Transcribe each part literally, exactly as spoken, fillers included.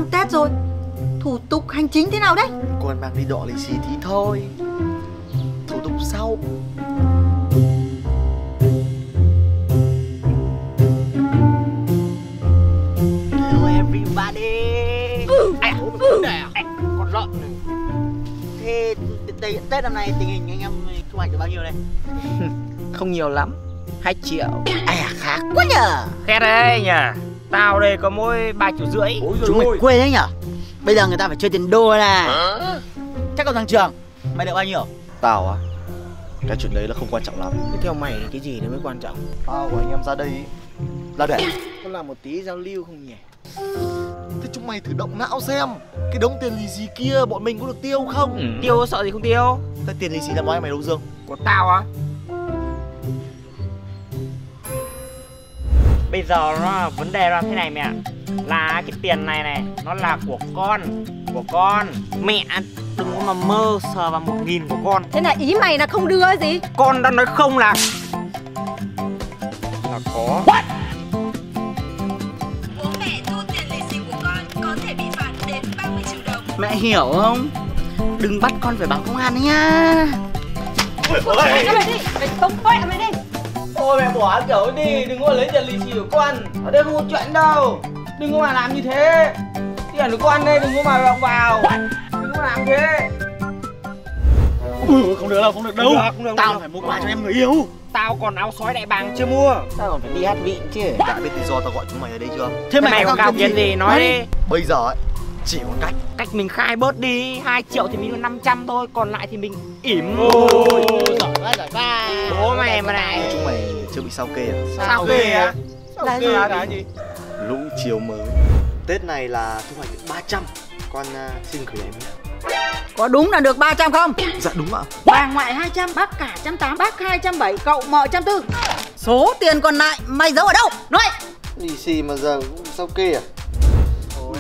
xong Tết rồi. Thủ tục hành chính thế nào đấy? Còn mang đi đọ lì xì tí thôi. Thủ tục sau. Hello everybody. À, con lợn này. Thế Tết năm nay tình hình anh em thu hoạch được bao nhiêu đây? Không nhiều lắm, hai triệu. À khá quá nhờ. Khét đấy nhờ. Tao đây có mỗi ba triệu rưỡi. Chúng mày quê đấy nhở? Bây giờ người ta phải chơi tiền đô này. Chắc còn thằng Trường, mày được bao nhiêu? Tao á, cái chuyện đấy là không quan trọng lắm. Thế theo mày cái gì nó mới quan trọng? Tao của anh em ra đây là để Có làm một tí giao lưu không nhỉ? thế chúng mày thử động não xem, cái đống tiền lì xì kia bọn mình có được tiêu không? Ừ. Tiêu sợ gì không tiêu? Thế tiền lì xì năm ngoái mày đâu Dương? Của tao á. Bây giờ nó vấn đề là thế này mẹ. Là cái tiền này này nó là của con. Của con. Mẹ đừng có mà mơ sờ vào một nghìn của con. Thế là ý mày là không đưa cái gì? Con đã nói không là là có. What? Bố mẹ thu tiền lì xì của con có thể bị phạt đến ba mươi triệu đồng. Mẹ hiểu không? Đừng bắt con phải báo công an đấy nhá. Mày đi, mày tống quẹ mày đi. Thôi mẹ bỏ kiểu đi, đừng có lấy tiền lì xì của con. Ở đây không có chuyện đâu. Đừng có mà làm như thế. Tiền của con đây đừng có mà động vào. Đừng có làm thế. Ừ, không được đâu, không được đâu. Không được, không được, Tao không được. phải mua quà cho em người yêu. Tao còn áo sói đại bàng chưa mua. Tao còn phải đi hát vịn chứ. Đã biết lý do tao gọi chúng mày ở đây chưa? Thế mày còn cao kiến gì nói đi. Bây giờ ấy, chỉ một cách. Cách mình khai bớt đi. Hai triệu thì mình được năm trăm thôi. Còn lại thì mình ỉm. Ôi, giỏi quá, giỏi quá. Bố mày mà này. Chúng mày chưa bị sao kê à? Sao kê á? Là gì? Cái gì? Lũ chiều mới. Tết này là thu hoạch được ba trăm. Con uh, xin gửi em nhé. Có đúng là được ba trăm không? Dạ đúng ạ. Bà ngoại hai trăm, bác cả một trăm tám, bác hai trăm bảy, cậu mợ một trăm tư. Số tiền còn lại mày giấu ở đâu? Nói. Lì xì mà giờ cũng sao kê à? Ôi.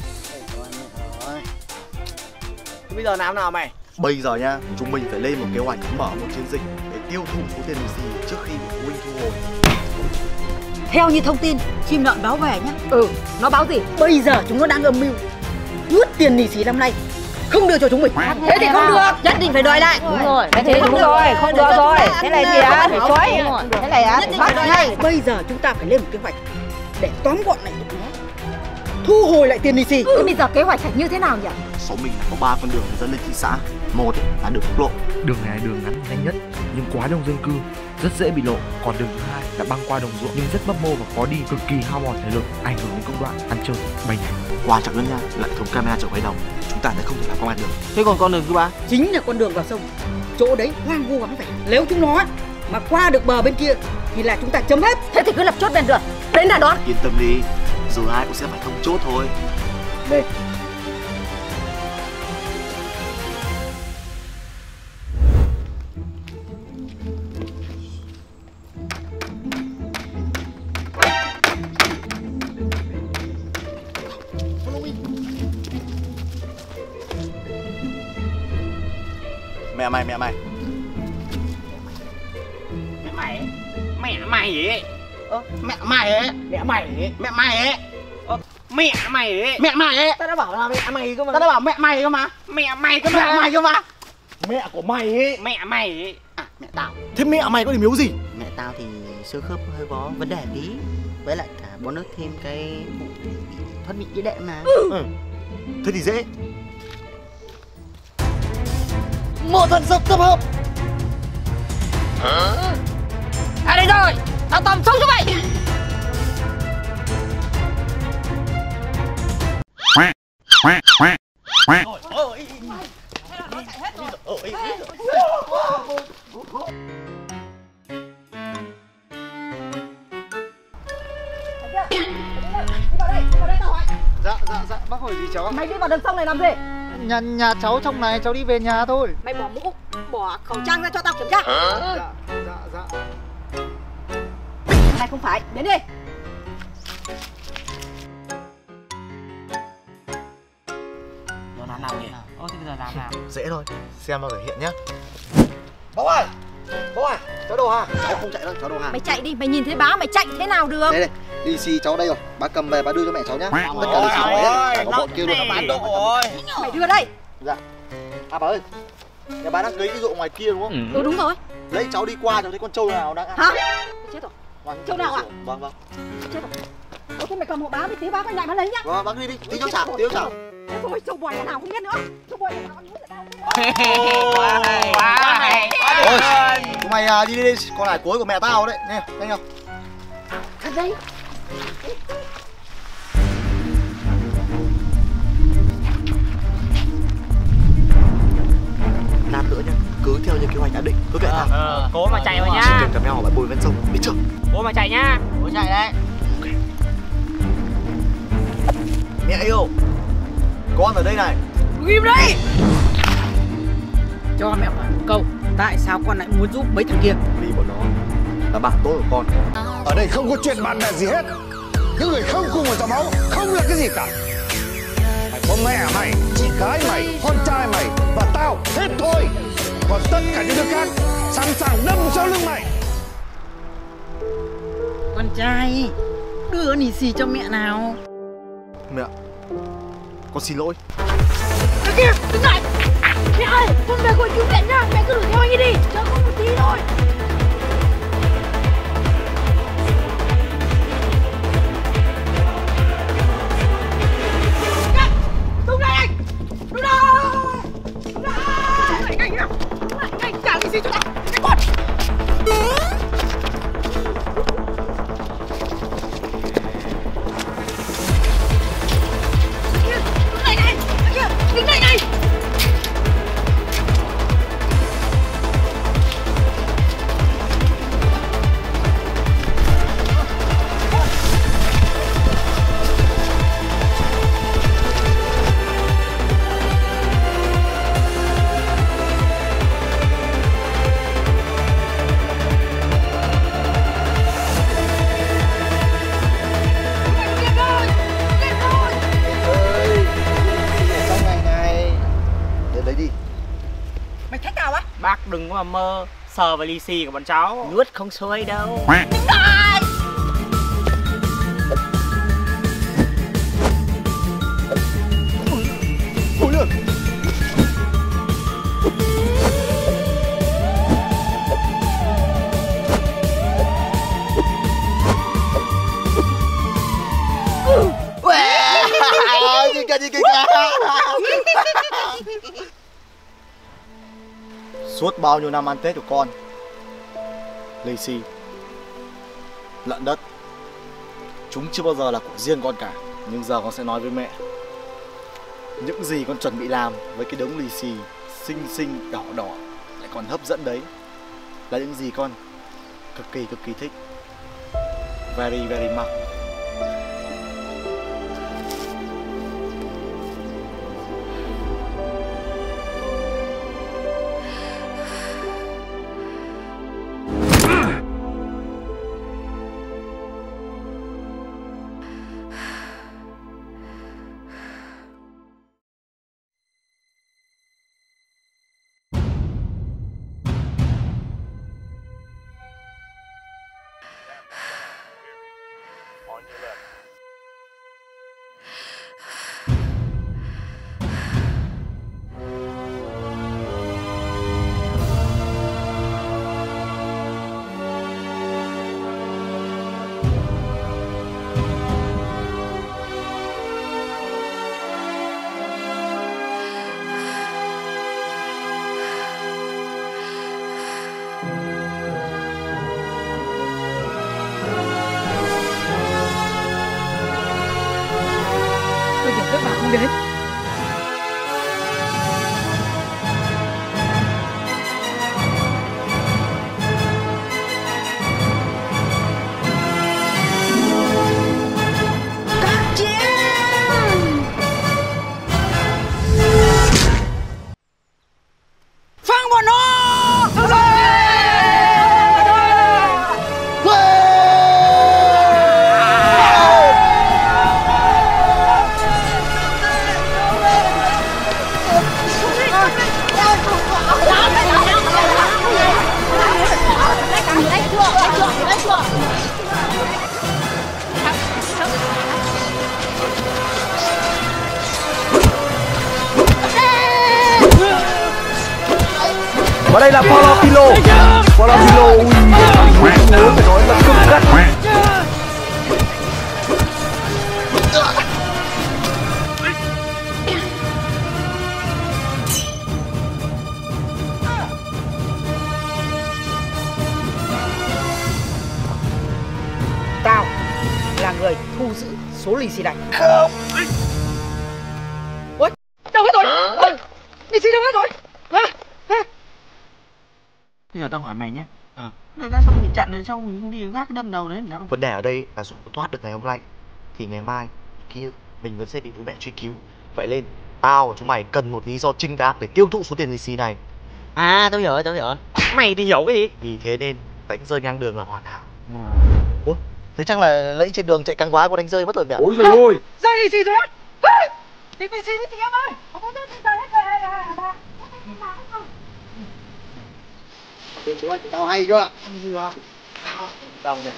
Thế bây giờ làm nào mày? Bây giờ nha, chúng mình phải lên một kế hoạch mở một chiến dịch để tiêu thụ số tiền lì xì trước khi bị phụ huynh thu hồi. Theo như thông tin chim lợn báo về nhá. Ừ, nó báo gì? Bây giờ chúng nó đang âm mưu rút tiền lì xì năm nay không đưa cho chúng mình. Thế thì không được, nhất định phải đòi lại. Đúng rồi, thế thì đúng rồi, không được rồi. Thế này thì á, phải chói. Thế này á, phải bắt ngay. Bây giờ chúng ta phải lên một kế hoạch để tóm gọn lại tụi nó, thu hồi lại tiền lì xì. Thế bây giờ kế hoạch phải như thế nào nhỉ? Số mình có ba con đường để dẫn lên thị xã. Một ấy, là đường quốc lộ. Đường này là đường ngắn nhanh nhất nhưng quá đông dân cư, rất dễ bị lộ. Còn đường thứ hai là băng qua đồng ruộng nhưng rất mấp mô và khó đi, cực kỳ hao mòn thể lực, ảnh hưởng đến công đoạn ăn chơi bay nhảy. Quan trọng nhất nha, là hệ thống camera chở quay đầu. Chúng ta sẽ không thể làm qua mặt đường. Thế còn con đường thứ ba? Chính là con đường vào sông. Chỗ đấy hoang vu vắng vẻ. Nếu chúng nó mà qua được bờ bên kia thì là chúng ta chấm hết. Thế thì cứ lập chốt bên đường. Đến là đón. Yên tâm đi, rồi ai cũng sẽ phải thông chốt thôi. Đây. Mẹ mày, mẹ mày. Mẹ mày. Mẹ mày ấy. Ơ, mẹ mày ấy. Mẹ mày ấy. Mẹ mày ấy. Ơ, mẹ mày ấy. Mẹ mày ấy. Tao đã bảo là mẹ mày cơ mà. Tao đã bảo mẹ mày cơ mà. Mẹ mày cơ mà. Mẹ mày cơ mà. Mẹ của mày ấy. Mẹ mày ấy. À, mẹ tao. Thế mẹ mày có điểm yếu gì? Mẹ tao thì xương khớp hơi có vấn đề tí. Với lại cả bón nước thêm cái vụ thoát vị đĩa đệm mà. Ừ. Thế thì dễ. Một thần sập tập hợp. À đây rồi, tao tóm sống cho mày. Dạ, dạ, dạ, bác hỏi gì cháu? Mày đi vào đường sông này làm gì? Nhà, nhà cháu trong này, cháu đi về nhà thôi. Mày bỏ mũ, bỏ khẩu trang ra cho tao kiểm tra. Dạ, dạ, dạ. Này không phải, đến đi. Giờ làm nào nhỉ? Ơ thế bây giờ làm nào? Dễ thôi, xem vào thể hiện nhá. Bố ơi! Bố ơi! Cháu đồ hả? Cháu không chạy đâu, cháu đồ hả? Mày chạy đi, mày nhìn thấy báo mày chạy thế nào được? Đây đây, lì xì cháu đây rồi. Bà cầm về bà đưa cho mẹ cháu nhá. Tất cả lì xì hỏi ấy. phải có bọn kia luôn. Bán độ rồi. Mày đưa đây. Dạ. À bà ơi, nhà bà đang cấy cái ruộng ngoài kia đúng không? Ừ đúng rồi. Lấy cháu đi qua cháu thấy con trâu nào đang ăn. Hả? Chết rồi. Vâng, Trâu nào ạ? Vâng vâng. Chết rồi. Ủa thế mày cầm một báo đi, tí báo cái này mà lấy nhá. Vâng, bác đi đi, tí cháu trả, tí cháu trả. Thế thôi, trâu bò nhà nào không biết nữa. Trâu bò nhà nào ăn nuốt ở đâu không Quá hay, quá hay. Ôi, chúng mày à, đi đi đi, con này cuối của mẹ tao đấy, nè, thấy không? thật đấy. Lát nữa nhá, cứ theo như kế hoạch đã định, cứ kệ thằng. Ờ, cố mà chạy vào Chỉ nhá. cần cầm nhau ở bãi bồi ven sông, biết chưa? Cố mà chạy nhá. Cố chạy đấy. Mẹ yêu, con ở đây này. Im đấy. Cho mẹ hỏi một câu, tại sao con lại muốn giúp mấy thằng kia? Vì bọn nó là bạn tốt của con. Ở đây không có chuyện bạn bè gì hết. Những người không cùng một dòng máu không là cái gì cả. Mày có mẹ mày, chị gái mày, con trai mày và tao hết thôi. Còn tất cả những đứa khác sẵn sàng đâm sau lưng mày. Con trai, đưa lì xì cho mẹ nào. Mẹ, con xin lỗi. Đứa kia, đứng lại. Mẹ ơi, con về gọi cứu viện nhá. Mẹ cứ đuổi theo anh ấy đi, chờ con một tí thôi. Đứng lại anh. Đứng lại. Đứng lại. Anh nào. Anh trả lì xì cho tao. Cái con. Đứng lại này! Bác đừng có mà mơ sờ vào lì xì của bọn cháu. Nuốt không xuôi đâu. Ôi lượn. Gì cả gì cả. Suốt bao nhiêu năm ăn Tết của con, lì xì, lợn đất, chúng chưa bao giờ là của riêng con cả. Nhưng giờ con sẽ nói với mẹ những gì con chuẩn bị làm với cái đống lì xì xinh xinh đỏ đỏ lại còn hấp dẫn đấy là những gì con cực kỳ cực kỳ thích. Very very much. Các bạn không đến. Các chị em phang bọn nó. Và đây là Paulo Pilo. Paulo Pilo, ui, muốn phải nói là cực cắt. Tao là người thu giữ số lì xì này. Không. Ôi, đâu hết rồi? Ôi, lì xì đâu hết rồi? Hả? Hả? Bây giờ tao hỏi mày nhé. Ờ. Người ta xong mình chặn rồi xong mình đi gác đâm đầu đấy. Vấn đề ở đây là Dũng thoát được ngày hôm nay thì ngày mai kia mình vẫn sẽ bị bố mẹ truy cứu. Vậy nên tao và chúng mày cần một lý do chính đáng để tiêu thụ số tiền lì xì này. À, tao hiểu rồi, tao hiểu rồi. Mày thì hiểu cái gì? Vì thế nên đánh rơi ngang đường là hoàn hảo. Ủa? Thế chắc là lấy trên đường chạy căng quá có đánh rơi mất rồi mẹ. Ôi giời ơi. Rơi lì xì rồi á? Lì xì đấy chị em ơi. Không có rơi hết rồi. Tao hay chưa? Đồng này.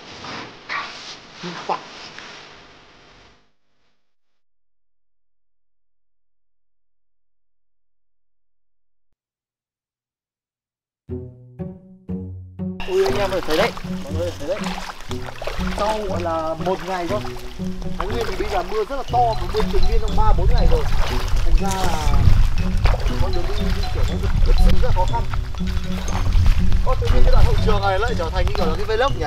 Ui anh em ơi, thấy đấy, mọi người thấy đấy. Sau gọi là một ngày thôi. Phóng viên thì bây giờ mưa rất là to, và mưa trường viên trong ba bốn ngày rồi. Thành ra là con đường đi di chuyển nó thực sự rất khó khăn. Có tự nhiên cái đoạn hậu trường này lại trở thành như kiểu là cái vlog nhỉ?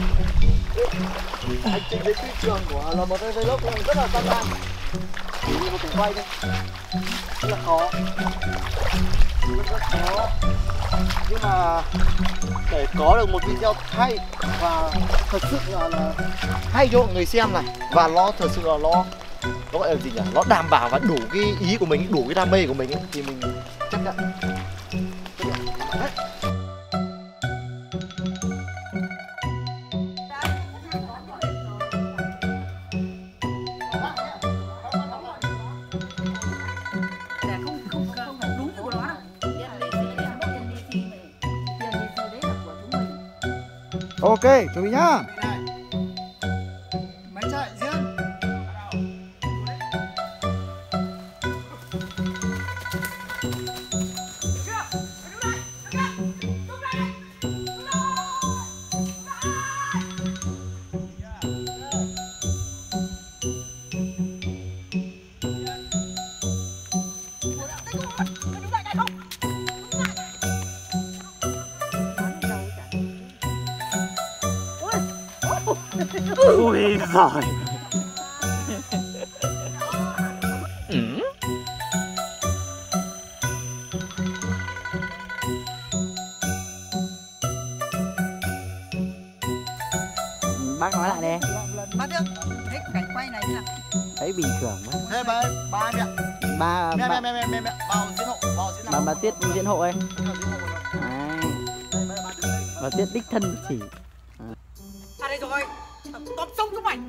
Hành trình đến phi trường của là một cái vlog rất là gian nan. Chỉ như một cảnh quay thôi, rất là khó, rất rất khó. Nhưng mà để có được một video hay và thật sự là, là hay cho người xem này, và nó thật sự là nó nó gọi là gì nhỉ? Nó đảm bảo và đủ cái ý của mình, đủ cái đam mê của mình ấy, thì mình chấp nhận. Chấp nhận. Đấy. Ok, chuẩn bị nhá. Máy chạy riêng. Ui giời. Bác nói lại đi. Bác ơi, thấy cảnh quay này thế nào? Thấy bình thường quá. Thế bà ơi, bà ai mẹ? Ba Mẹ ba mẹ mẹ mẹ mẹ vào diễn hộ, vào diễn bà, nào? bà Tiết diễn hộ ấy. Vào diễn hộ rồi. Đấy. Đây, bà- bà đứng đây. Bà Tiết đích thân chỉ. À đây rồi. Tóm sông chúng mày.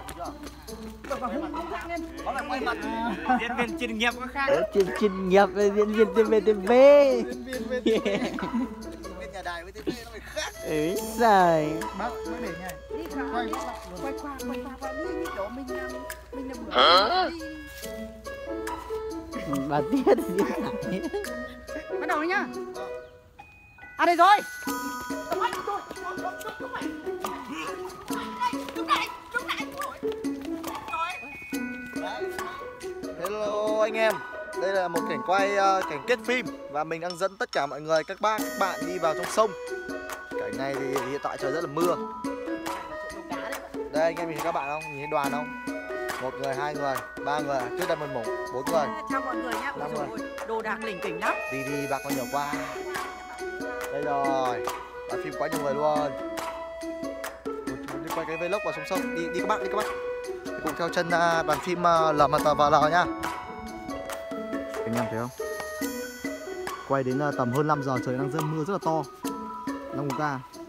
Nó lại quay mặt. Diễn viên chuyên nghiệp có khác. Chuyên chuyên nghiệp với diễn viên tê vê tê vê. Diễn viên bên diễn viên nhà đài với tê vê nó phải khác. Ấy giời. Bác mới để này. Đi qua, quay qua, quay qua, quay đi như kiểu mình làm, mình làm bữa. Bà Tiết diễn lại. Bắt đầu đi nhá. À đây rồi. Hello anh em, đây là một cảnh quay uh, cảnh kết phim và mình đang dẫn tất cả mọi người, các bác, các bạn đi vào trong sông. Cảnh này thì hiện tại trời rất là mưa. Đây anh em nhìn thấy các bạn không? Nhìn thấy đoàn không? Một người, hai người, ba người, trước đây mình mổ bốn người. Chào mọi người nhá. Năm Ôi người. dồi ôi, đồ đạc lỉnh kỉnh lắm. Đi đi bác con nhiều quá. Đây rồi, đoàn phim quá nhiều người luôn. Ôi, chúng đi quay cái vlog vào sông sông. Đi đi các bác, đi các bác. Cùng theo chân uh, đoàn phim uh, Lờ Mà Tờ Vào Lờ nhá. Anh em thấy không? Quay đến uh, tầm hơn năm giờ trời đang rơi mưa rất là to. năm K.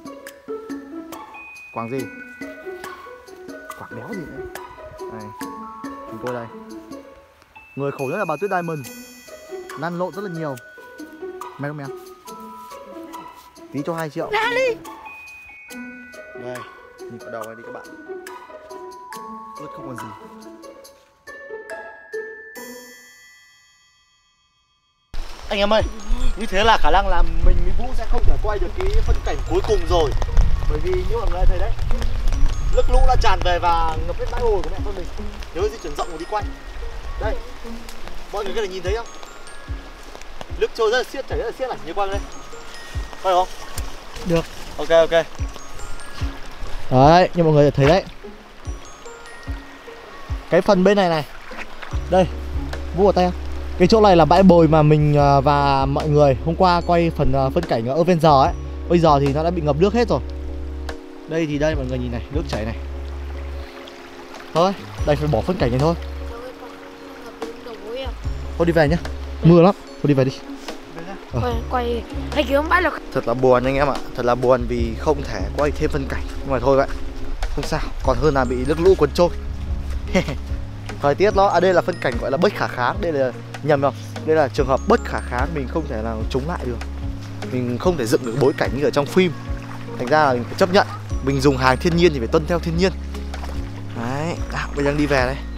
Quảng gì? Quảng đéo gì nữa. Đây, chúng tôi đây. Người khổ nhất là bà Tuyết Diamond. Lăn lộn rất là nhiều. Mày không em? Tí cho hai triệu. Nali. Đây, nhìn vào đầu này đi các bạn. Ướt không còn gì. Anh em ơi, Như thế là khả năng là mình với Vũ sẽ không thể quay được cái phân cảnh cuối cùng rồi. Bởi vì như mọi người thấy đấy, nước lũ đã tràn về và ngập hết bãi hồ của mẹ con mình. Nhớ di chuyển rộng rồi đi quay. Đây, mọi người có thể nhìn thấy không? Nước trôi rất là xiết, chảy rất là xiết này, như quang đây. Phải không? Được. Ok ok. Đấy, như mọi người thấy đấy. Cái phần bên này này. Đây, Vũ ở tay không? Cái chỗ này là bãi bồi mà mình và mọi người hôm qua quay phần phân cảnh ở Avenger ấy. Bây giờ thì nó đã bị ngập nước hết rồi. Đây thì đây mọi người nhìn này, nước chảy này. Thôi, đành phải bỏ phân cảnh này thôi. Thôi đi về nhá. Mưa lắm, thôi đi về đi. Quay, quay, hay kiểu bãi lực. Thật là buồn anh em ạ, thật là buồn vì không thể quay thêm phân cảnh. Nhưng mà thôi vậy, không sao, còn hơn là bị nước lũ cuốn trôi. Thời tiết nó, à đây là phân cảnh gọi là bất khả kháng. Đây là, nhầm không? Đây là trường hợp bất khả kháng, mình không thể nào chống lại được. Mình không thể dựng được bối cảnh như ở trong phim. Thành ra là mình phải chấp nhận. Mình dùng hàng thiên nhiên thì phải tuân theo thiên nhiên. Đấy, à, bây giờ đang đi về đây.